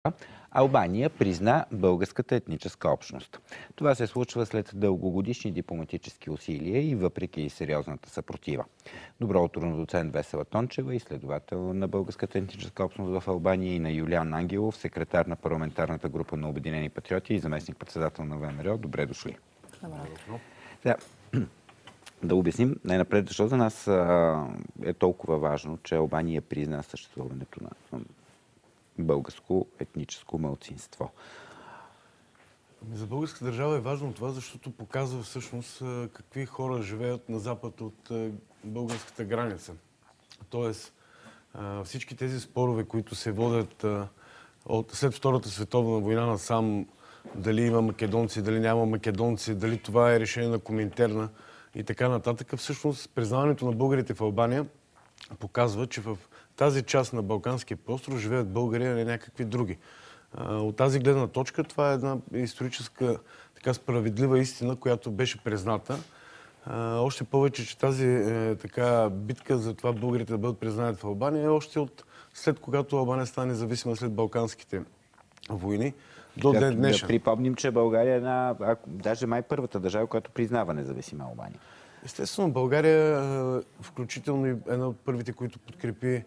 Албания призна българската етническа общност. Това се случва след дългогодишни дипломатически усилия и въпреки сериозната съпротива. Добро утро на доцент Весела Тончева, изследовател на българската етническа общност в Албания, и на Юлиан Ангелов, секретар на парламентарната група на Обединени патриоти и заместник-председател на ВМРО. Добре дошли. Да. Да обясним най-напред защо за нас е толкова важно, че Албания призна съществуването на българско етническо малцинство. За българската държава е важно това, защото показва всъщност какви хора живеят на запад от българската граница. Тоест, всички тези спорове, които се водят след Втората световна война насам, дали има македонци, дали няма македонци, дали това е решение на Коминтерна и така нататък, всъщност признаването на българите в Албания показва, че в тази част на Балканския полуостров живеят българи, а не някакви други. От тази гледна точка това е една историческа така справедлива истина, която беше призната. Още повече, че тази така битка за това българите да бъдат признани в Албания е още от след когато Албания стане независима след Балканските войни до ден днешен. Да припомним, че България е даже май първата държава, която признава независима Албания. Естествено, България, включително и една от първите, които подкрепи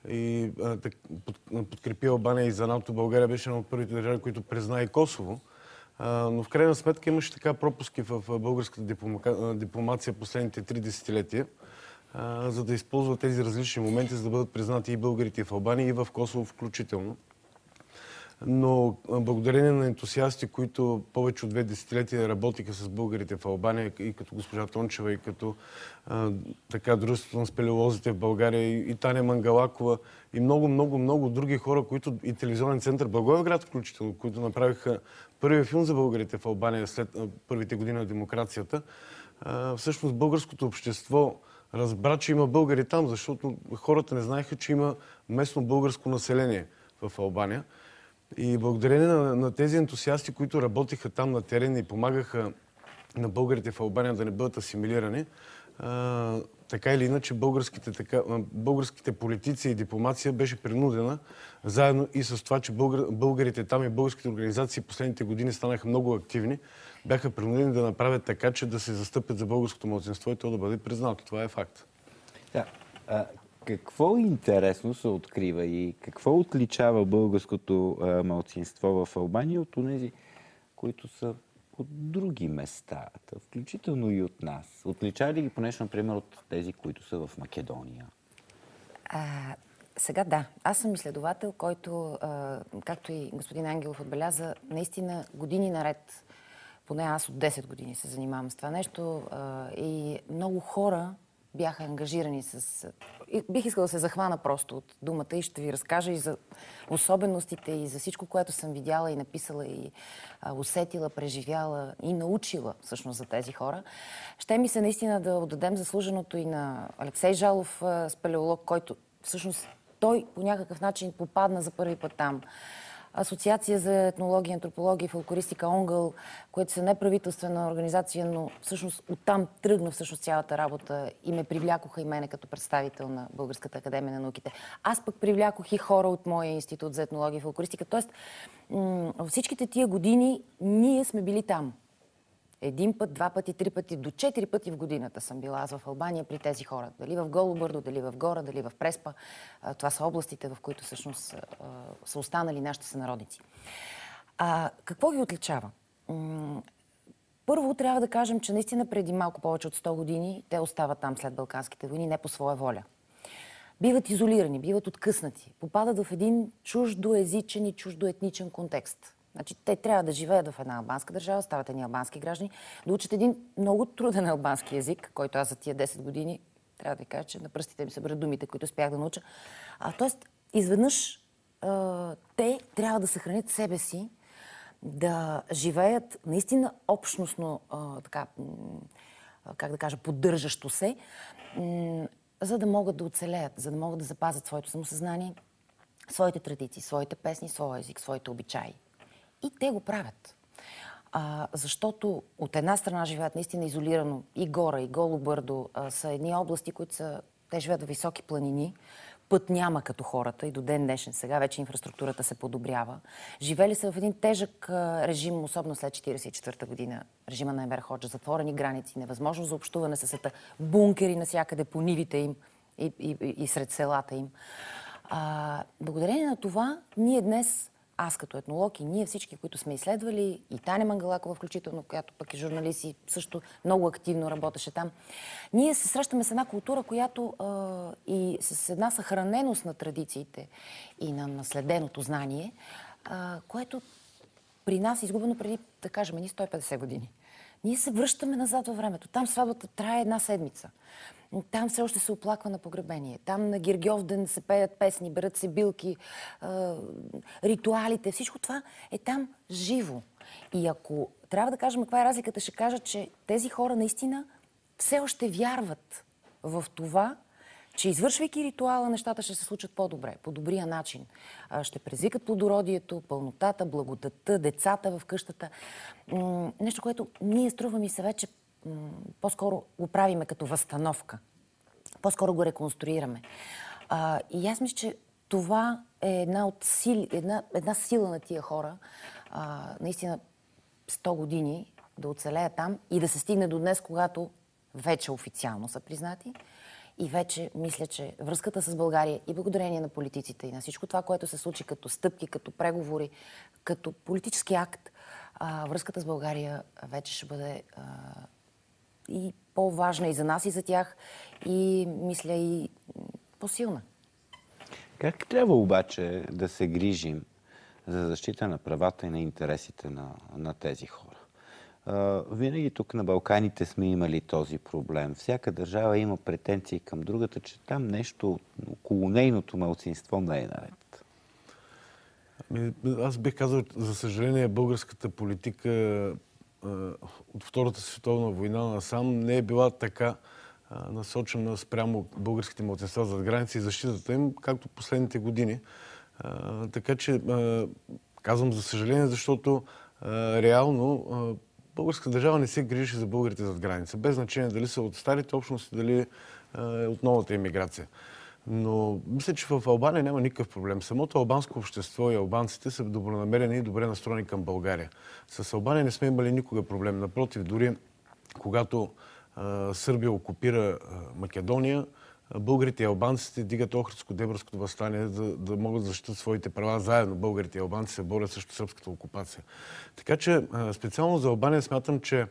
Албания и за НАТО. България беше една от първите държави, които призна и Косово. Но в крайна сметка имаше така пропуски в българската дипломация последните 3 десетилетия, за да използва тези различни моменти, за да бъдат признати и българите в Албания, и в Косово включително. Но благодарение на ентусиасти, които повече от 2 десетилетия работиха с българите в Албания, и като госпожа Тончева, и като дружеството на спелеолозите в България, и Таня Мангалакова, и много други хора, които и телевизионен център Благоевград включително, които направиха първия филм за българите в Албания след първите години на демокрацията. Всъщност българското общество разбра, че има българи там, защото хората не знаеха, че има местно българско население в Албания. И благодарение на тези ентусиасти, които работиха там на терен и помагаха на българите в Албания да не бъдат асимилирани, така или иначе българските политици и дипломация беше принудена, заедно и с това, че българите там и българските организации последните години станаха много активни, бяха принудени да направят така, че да се застъпят за българското малцинство и то да бъде признато. Това е факт. Да. Какво интересно се открива и какво отличава българското малцинство в Албания от онези, които са от други места, включително и от нас? Отличава ли ги поне, например, от тези, които са в Македония? Сега да. Аз съм изследовател, който, както и господин Ангелов отбеляза, наистина години наред, поне аз от 10 години се занимавам с това нещо, и много хора бяха ангажирани с... Бих искала да се захвана просто от думата и ще ви разкажа и за особеностите, и за всичко, което съм видяла и написала, и усетила, преживяла и научила всъщност за тези хора. Ще ми се наистина да отдадем заслуженото и на Алексей Жалов, спелеолог, който всъщност той по някакъв начин попадна за първи път там. Асоциация за етнология, антропология и фолклористика ОНГъл, което са неправителствена организация, но всъщност оттам тръгна всъщност цялата работа и ме привлякоха и мене като представител на Българската академия на науките. Аз пък привлякох и хора от моя институт за етнология и фолклористика. Тоест, всичките тия години ние сме били там. 1 път, 2 пъти, 3 пъти, до 4 пъти в годината съм била аз в Албания при тези хора. Дали в Голо бърдо, дали в Гора, дали в Преспа. Това са областите, в които всъщност са останали нашите сънародници. Какво ги отличава? Първо трябва да кажем, че наистина преди малко повече от 100 години те остават там след Балканските войни не по своя воля. Биват изолирани, биват откъснати, попадат в един чуждоезичен и чуждоетничен контекст. Значи, те трябва да живеят в една албанска държава, стават едни албански граждани, да учат един много труден албански език, който аз за тия 10 години, трябва да ви кажа, че на пръстите ми се броят думите, които успях да науча. Тоест, изведнъж те трябва да съхранят себе си, да живеят наистина общностно, как да кажа, поддържащо се, за да могат да оцелеят, за да могат да запазят своето самосъзнание, своите традиции, своите песни, своя език, своите обичаи. И те го правят. Защото от една страна живеят наистина изолирано и Гора, и Голо бърдо са едни области, които те живеят в високи планини, път няма като хората и до ден днешен. Сега вече инфраструктурата се подобрява. Живели са в един тежък режим, особено след 1944 година. Режима на Енвер Ходжа, затворени граници, невъзможност за общуване с света, бункери навсякъде по нивите им и сред селата им. Благодарение на това, ние днес, аз като етнолог и ние всички, които сме изследвали, и Таня Мангалакова включително, която пък е журналист и също много активно работеше там, ние се срещаме с една култура, която и с една съхраненост на традициите и на наследеното знание, което при нас е изгубено преди, да кажем, 150 години. Ние се връщаме назад във времето. Там сватбата трае една седмица. Там все още се оплаква на погребение. Там на Гергьовден се пеят песни, берат се билки, ритуалите. Всичко това е там живо. И ако трябва да кажем каква е разликата, ще кажа, че тези хора наистина все още вярват в това, че извършвайки ритуала, нещата ще се случат по-добре, по добрия начин. Ще предизвикат плодородието, пълнотата, благодатта, децата в къщата. Нещо, което ние, струва ми се, вече по-скоро го правиме като възстановка. По-скоро го реконструираме. И аз мисля, че това е една сила на тия хора. Наистина 100 години да оцелеят там и да се стигне до днес, когато вече официално са признати. И вече мисля, че връзката с България и благодарение на политиците и на всичко това, което се случи като стъпки, като преговори, като политически акт, връзката с България вече ще бъде и по-важна и за нас, и за тях, и мисля и по-силна. Как трябва обаче да се грижим за защита на правата и на интересите на тези хора? Винаги тук на Балканите сме имали този проблем. Всяка държава има претенции към другата, че там нещо около нейното малцинство не е наред. Аз бих казал, за съжаление, българската политика от Втората световна война насам не е била така насочена спрямо българските малцинства зад граница и защитата им, както последните години. Така че казвам за съжаление, защото реално българската държава не се грижи за българите зад граница, без значение дали са от старите общности, дали от новата емиграция. Но мисля, че в Албания няма никакъв проблем. Самото албанско общество и албанците са добронамерени и добре настроени към България. С Албания не сме имали никога проблем. Напротив, дори когато Сърбия окупира Македония, българите и албанците дигат Охридско-Дебърското въстание, да могат да защитат своите права заедно. Българите и албанци се борят срещу сръбската окупация. Така че специално за Албания смятам, че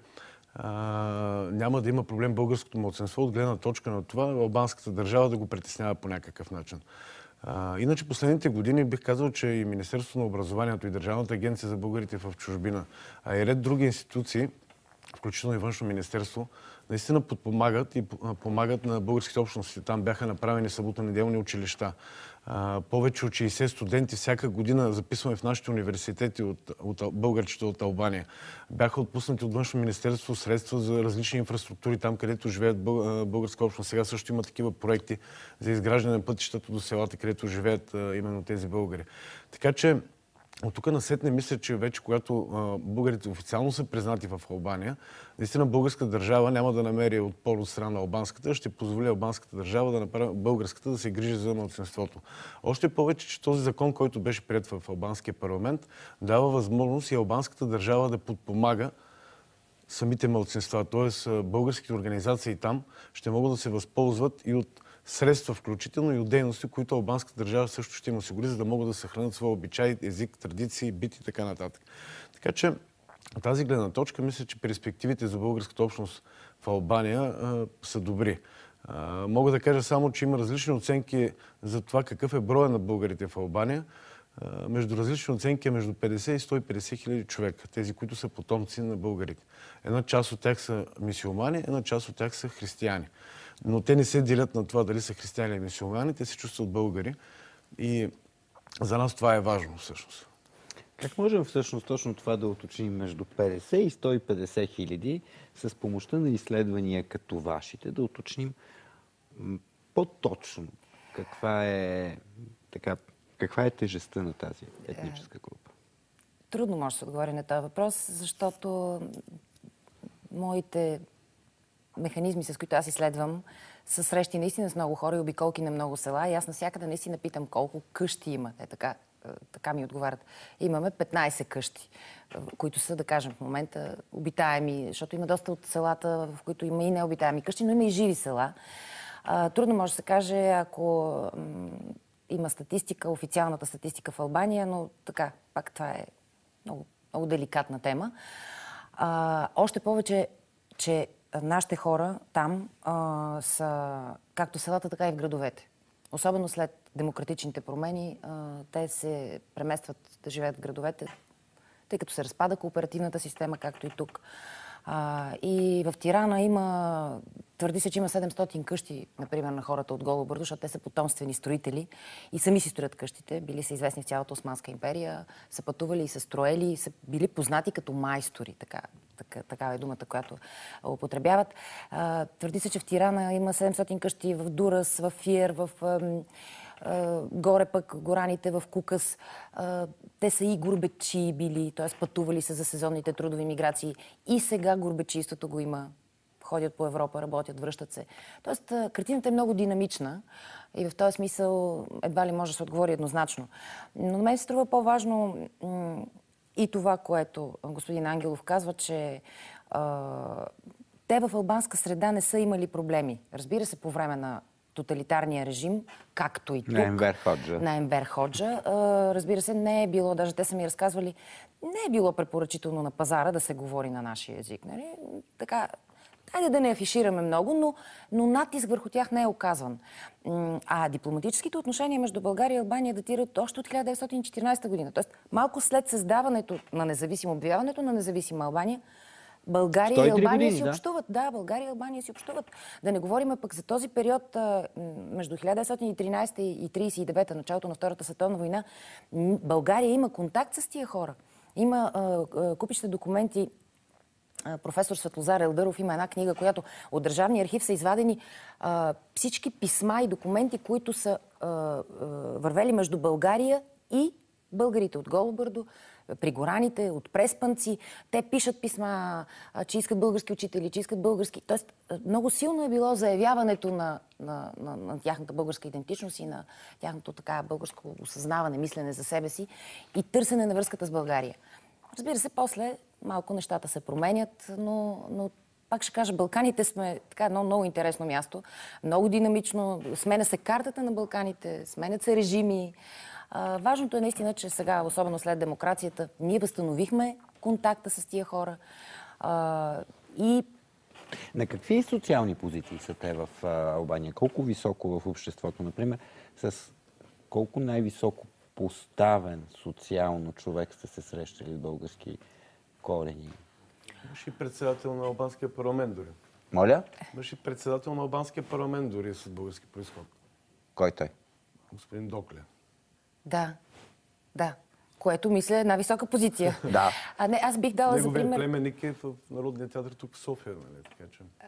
няма да има проблем българското малцинство от гледна точка на това албанската държава да го притеснява по някакъв начин. Иначе последните години бих казал, че и Министерството на образованието и Държавната агенция за българите в чужбина, а и ред други институции, включително и Външно министерство, наистина подпомагат и помагат на българските общности. Там бяха направени съботно-неделни училища. Повече от 60 студенти всяка година записваме в нашите университети от българчета от Албания. Бяха отпуснати от Външно министерство средства за различни инфраструктури там, където живеят българска общност. Сега също има такива проекти за изграждане на пътищата до селата, където живеят именно тези българи. Така че от тук насетне мисля, че вече когато българите официално са признати в Албания, наистина българската държава няма да намери отпор от страна на албанската, ще позволи албанската държава да направи българската да се грижи за малцинството. Още повече, че този закон, който беше приет в албанския парламент, дава възможност и албанската държава да подпомага самите малцинства. Тоест българските организации там ще могат да се възползват и от средства, включително и от дейности, които албанската държава също ще им осигури, за да могат да съхранят своя обичай, език, традиции, бит и така нататък. Така че от тази гледна точка мисля, че перспективите за българската общност в Албания са добри. Мога да кажа само, че има различни оценки за това какъв е броя на българите в Албания. Между различни оценки между 50 и 150 хиляди човека, тези, които са потомци на българите. Една част от тях са мюсюлмани, една част от тях са християни. Но те не се делят на това дали са християни или мюсюлмани, те се чувстват българи. И за нас това е важно всъщност. Как можем всъщност точно това да уточним между 50 и 150 хиляди с помощта на изследвания като вашите, да уточним по-точно каква е тежестта на тази етническа група? Трудно може да се отговори на този въпрос, защото моите механизми, с които аз изследвам, са срещи наистина с много хора и обиколки на много села. И аз навсякъде наистина питам колко къщи има. Те така ми отговарят. Имаме 15 къщи, които са, да кажем, в момента обитаеми, защото има доста от селата, в които има и необитаеми къщи, но има и живи села. Трудно може да се каже, ако има статистика, официалната статистика в Албания, но така, пак това е много, много деликатна тема. Още повече, че нашите хора там са както в селата, така и в градовете. Особено след демократичните промени, те се преместват да живеят в градовете, тъй като се разпада кооперативната система, както и тук. И в Тирана твърди се, че има 700 къщи, например, на хората от Голо бърдо, защото те са потомствени строители и сами си строят къщите. Били са известни в цялата Османска империя, са пътували и са строели, са били познати като майстори, такава е думата, която употребяват. Твърди се, че в Тирана има 700 къщи, в Дурас, в Фиер, в горе пък гораните в Кукас. Те са и гурбечи били, т.е. пътували са за сезонните трудови миграции. И сега гурбечийството го има. Ходят по Европа, работят, връщат се. Тоест, картината е много динамична и в този смисъл едва ли може да се отговори еднозначно. Но на мен се струва по-важно и това, което господин Ангелов казва, че те в албанска среда не са имали проблеми. Разбира се, по време на тоталитарния режим, както и тук. На Енвер Ходжа. На Енвер Ходжа. Разбира се, не е било, даже те са ми разказвали, не е било препоръчително на пазара да се говори на нашия език. Нали? Така, хайде да не афишираме много, но натиск върху тях не е оказван. А дипломатическите отношения между България и Албания датират още от 1914 година. Тоест, малко след създаването на независимо, обявяването на независима Албания, България и Албания си общуват. Да, България и Албания си общуват. Да не говорим пък за този период между 1913 и 1939, началото на Втората световна война. България има контакт с тия хора. Има купища документи. Професор Светлозар Елдъров има една книга, която от Държавния архив са извадени всички писма и документи, които са вървели между България и българите от Голо бърдо, при гораните, от Преспанци. Те пишат писма, че искат български учители, че искат български. Тоест, много силно е било заявяването на тяхната българска идентичност и на тяхното така българско осъзнаване, мислене за себе си и търсене на връзката с България. Разбира се, после малко нещата се променят, но пак ще кажа, Балканите сме така едно много интересно място, много динамично, сменя се картата на Балканите, сменят се режими. Важното е наистина, че сега, особено след демокрацията, ние възстановихме контакта с тия хора и... На какви социални позиции са те в Албания? Колко високо в обществото, например, с колко най-високо поставен социално човек сте се срещали с български корени? Беше и председател на албанския парламент дори. Моля? Беше председател на албанския парламент дори с български произход. Кой той? Господин Докле. Да. Което, мисля, е една висока позиция. Да. Не, аз бих дала за пример... Неговият племенник е в Народния театър тук в София, нали? Така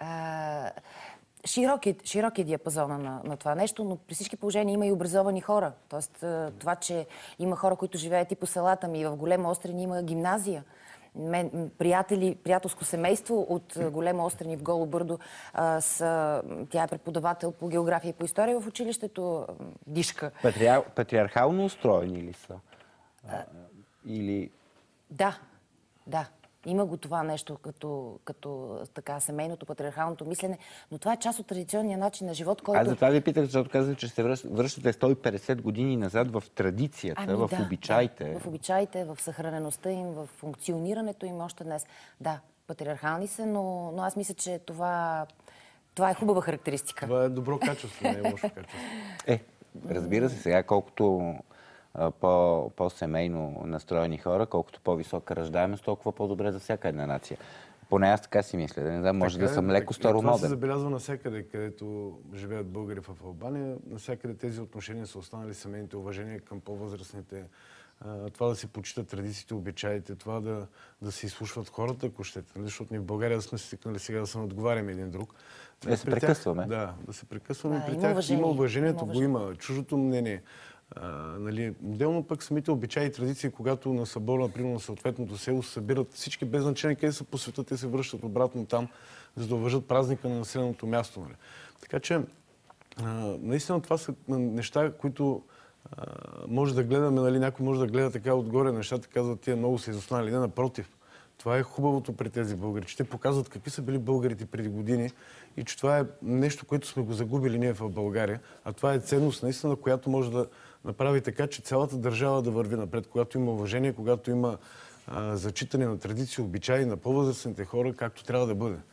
че... Широк е диапазона на това нещо, но при всички положения има и образовани хора. Тоест, това, че има хора, които живеят и по селата ми, и в Големо Острени има гимназия. Приятелско семейство от Големо Острени в Голо бърдо. Тя е преподавател по география и по история в училището Дишка. Патриархално устроени ли са? Или... Да. Има го това нещо като така семейното, патриархалното мислене, но това е част от традиционния начин на живот, който... Аз затова ви питах, защото казах, че се връщате 150 години назад в традицията, в обичаите. Да, в обичаите, в съхранеността им, в функционирането им още днес. Да, патриархални са, но аз мисля, че това е хубава характеристика. Това е добро качество, не е лошо качество. Разбира се, сега колкото по-семейно настроени хора, колкото по-висока раждаемост, толкова по-добре за всяка една нация. Поне аз така си мисля. Не знам, може да съм леко старомоден. Това се забелязва навсякъде, където живеят българи в Албания. Навсякъде тези отношения са останали, семейните уважения към по-възрастните. Това да се почитат традициите, обичаите, това да се изслушват хората, ако щете. Защото ние в България сме свикнали сега да се отговаряме един друг. Да се прекъсваме. Да се прекъсваме. При тях има уважението, го има. Чуждото мнение. Отделно пък самите обичаи и традиции, когато на събора, например, на съответното село се събират всички без значение къде са по света, те се връщат обратно там, за да уважат празника на населеното място. Нали? Така че, наистина това са неща, които може да гледаме, нали, някой може да гледа така отгоре нещата, казват, тия много са изостанали. Не, напротив. Това е хубавото при тези българи, че те показват какви са били българите преди години и че това е нещо, което сме го загубили ние в България. А това е ценност наистина, която може да направи така, че цялата държава да върви напред, когато има уважение, когато има зачитане на традиции, обичаи на по-възрастните хора, както трябва да бъде.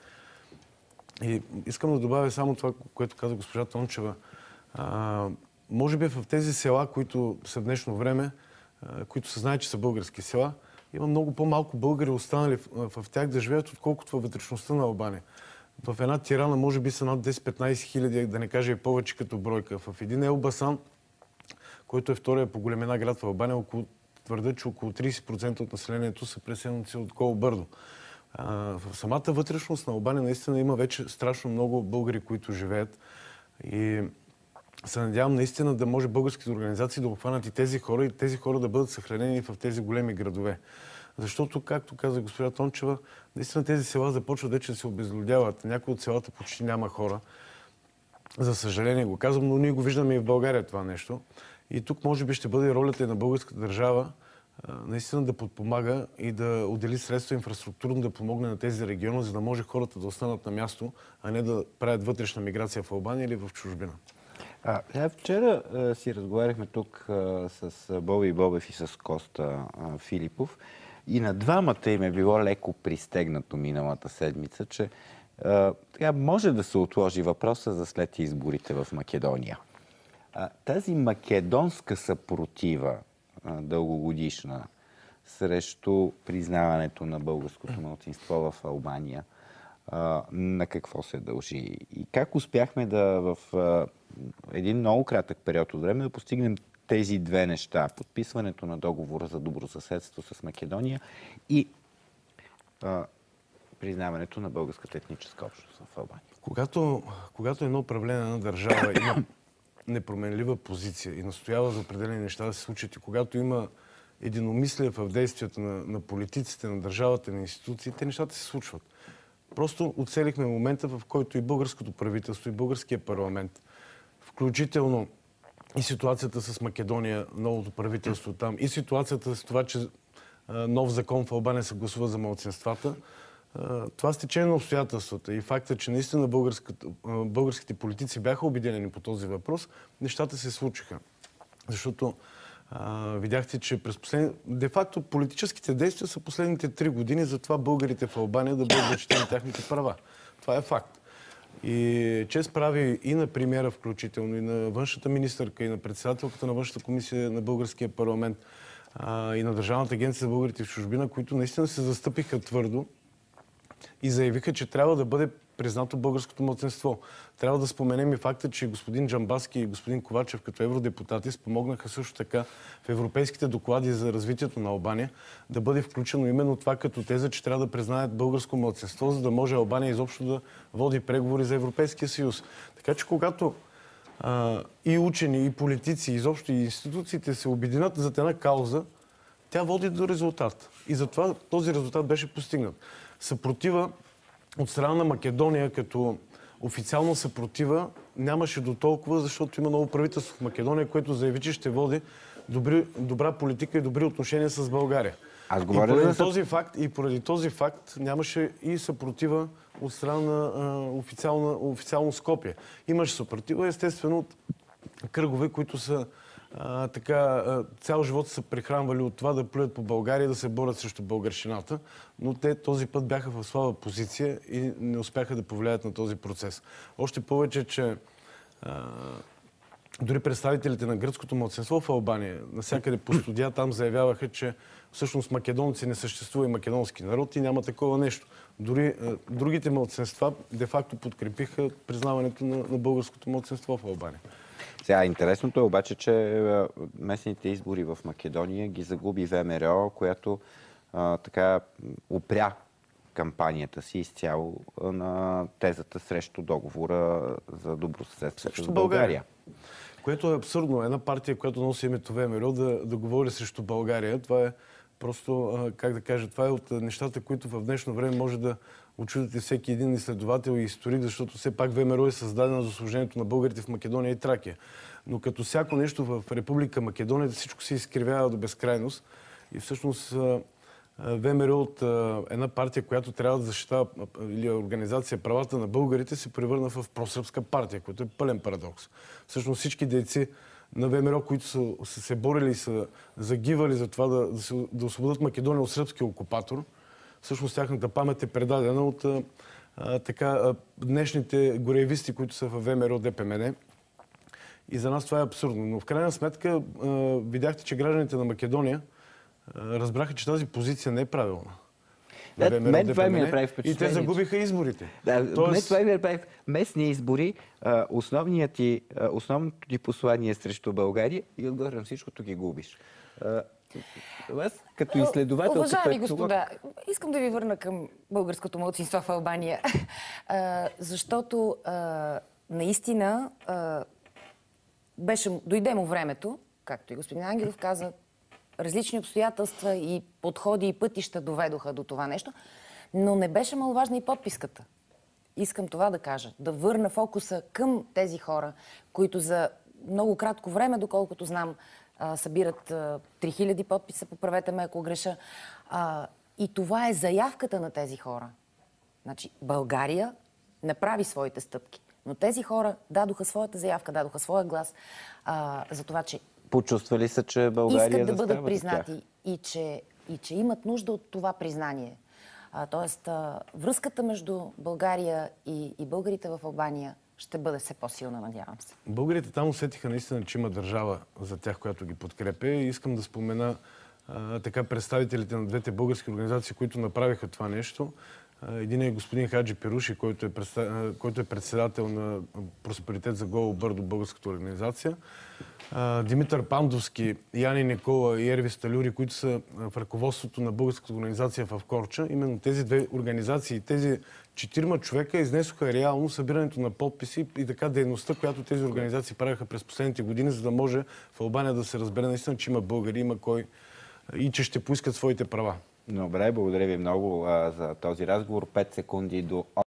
И искам да добавя само това, което каза госпожа Тончева. Може би в тези села, които са в днешно време, които се знае, че са български села, има много по-малко българи останали в тях да живеят, отколкото във вътрешността на Албания. В една Тирана може би са над 10-15 хиляди, да не кажа и повече като бройка. В един Елбасан, който е втория по големина град в Албания, твърдят, че около 30% от населението са преселници от Коло Бърдо. В самата вътрешност на Албания наистина има вече страшно много българи, които живеят. И се надявам наистина да може българските организации да обхванат и тези хора да бъдат съхранени в тези големи градове. Защото, както каза госпожа Тончева, наистина тези села започват вече да се обезлюдяват. Някои от селата почти няма хора. За съжаление го казвам, но ние го виждаме и в България това нещо. И тук може би ще бъде ролята и на българската държава наистина да подпомага и да отдели средства инфраструктурно да помогне на тези региони, за да може хората да останат на място, а не да правят вътрешна миграция в Албания или в чужбина. Вчера си разговаряхме тук с Боби Бобев и с Коста Филипов и на двамата им е било леко пристегнато миналата седмица, че може да се отложи въпроса за след изборите в Македония. Тази македонска съпротива, дългогодишна, срещу признаването на българското малцинство в Албания, на какво се дължи? И как успяхме в един много кратък период от време да постигнем тези две неща? Подписването на договора за добросъседство с Македония и признаването на българската етническа общност в Албания. Когато едно управление на държава има непроменлива позиция и настоява за определени неща да се случат и когато има единомислие в действията на политиците, на държавата, на институциите, нещата се случват. Просто оцелихме момента, в който и българското правителство, и българския парламент, включително и ситуацията с Македония, новото правителство там, и ситуацията с това, че нов закон в Албания се гласува за малцинствата, това стечение на обстоятелствата и факта, че наистина българските политици бяха обединени по този въпрос, нещата се случиха. Защото видяхте, че през де-факто политическите действия са последните 3 години за това българите в Албания да бъдат защитени тяхните права. Това е факт. И чест прави и на премиера включително, и на външната министърка, и на председателката на външната комисия на българския парламент, и на Държавната агенция за българите в чужбина, които наистина се застъпиха твърдо и заявиха, че трябва да бъде признато българското малцинство. Трябва да споменем и факта, че господин Джамбазки и господин Ковачев като евродепутати спомогнаха също така в европейските доклади за развитието на Албания да бъде включено именно това като теза, че трябва да признаят българско малцинство, за да може Албания изобщо да води преговори за Европейския съюз. Така че когато и учени, и политици, изобщо и институциите се обединят зад една кауза, тя води до резултат. И затова този резултат беше постигнат. Съпротива от страна на Македония като официална съпротива нямаше до толкова, защото има ново правителство в Македония, което заяви, че ще води добра политика и добри отношения с България. И поради този факт нямаше и съпротива от страна на официално Скопие. Имаше съпротива, естествено, от кръгове, които са цял живот са прехранвали от това да плюят по България и да се борят срещу българщината, но те този път бяха в слаба позиция и не успяха да повлияят на този процес. Още повече, че дори представителите на гръцкото малцинство в Албания, навсякъде по студия, там заявяваха, че всъщност македонци не съществува и македонски народ и няма такова нещо. Дори другите малцинства де-факто подкрепиха признаването на българското малцинство в Албания. Сега, интересното е обаче, че местните избори в Македония ги загуби ВМРО, която така опря кампанията си изцяло на тезата срещу договора за добросъседство с България. Което е абсурдно. Една партия, която носи името ВМРО, да говори срещу България. Това е Просто, как да кажа, това е от нещата, които в днешно време може да очудите всеки един изследовател и историк, защото все пак ВМРО е създадено за служението на българите в Македония и Тракия. Но като всяко нещо в Република Македония, всичко се изкривява до безкрайност. И всъщност ВМРО от една партия, която трябва да защитава, или организация правата на българите, се превърна в просръбска партия, което е пълен парадокс. Всъщност всички дейци на ВМРО, които са се борили и са загивали за това да освободят Македония от сръбския окупатор, всъщност тяхната памет е предадена от днешните гореевисти, които са в ВМРО ДПМН. И за нас това е абсурдно. Но в крайна сметка видяхте, че гражданите на Македония разбраха, че тази позиция не е правилна. Мен това ми направи впечатление. И те загубиха изборите. Мен това ми направи местни избори. Основното ти послание срещу България и отгоре на всичкото ги губиш. Аз като изследовател... Уважаеми господа, искам да ви върна към българското малцинство в Албания. Защото наистина дойде му времето, както и господин Ангелов каза, различни обстоятелства и подходи и пътища доведоха до това нещо, но не беше маловажна и подписката. Искам това да кажа. Да върна фокуса към тези хора, които за много кратко време, доколкото знам, събират 3000 подписа, поправете ме ако греша. И това е заявката на тези хора. Значи България направи своите стъпки, но тези хора дадоха своята заявка, дадоха своя глас за това, че почувствали са, че България искат да бъдат застава признати и че имат нужда от това признание. Тоест, връзката между България и българите в Албания ще бъде все по-силна, надявам се. Българите там усетиха наистина, че има държава за тях, която ги подкрепя. И искам да спомена представителите на двете български организации, които направиха това нещо. Един е господин Хаджи Перуши, който е председател на Просперитет за Голо Бърдо, българската организация. Димитър Пандовски, Яни Никола и Ерви Сталюри, които са в ръководството на българската организация в Корча. Именно тези две организации, тези 4 човека изнесоха реално събирането на подписи и така дейността, която тези организации правиха през последните години, за да може в Албания да се разбере наистина, че има българи, има кой и че ще поискат своите права. Добре, благодаря ви много за този разговор. 5 секунди до